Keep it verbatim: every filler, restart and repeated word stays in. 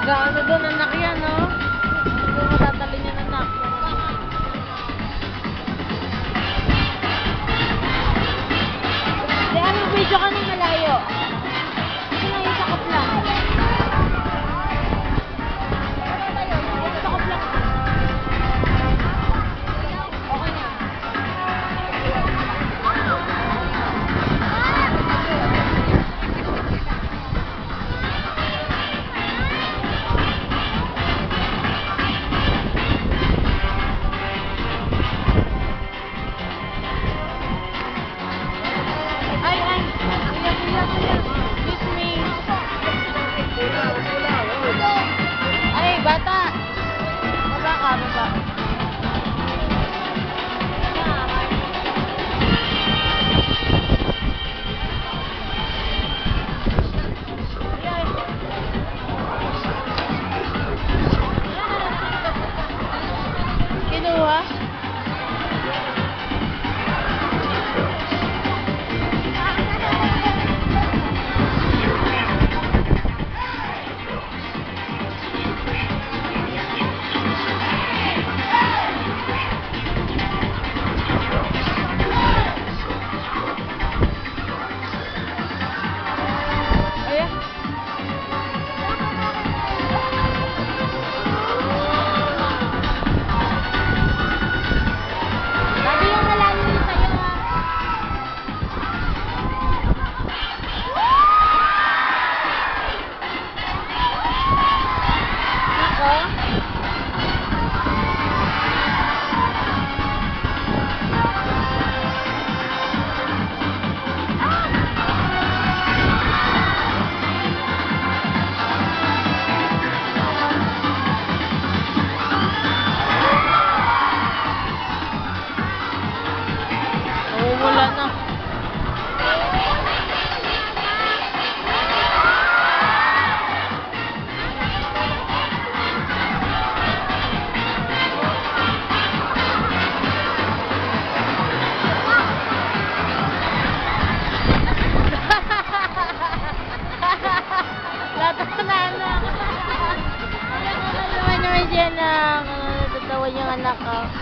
Gaano doon anak yan, no? Ano mo tatalin yan anak? Di, ano video ka ng malayo? Ito lang yung sakop lang. Sakop lang. Okay na. Bata! Baba ka, baba. Kinuha? Wala na. Latas na anak. Ano naman naman dyan ang tatawa yung anak ko.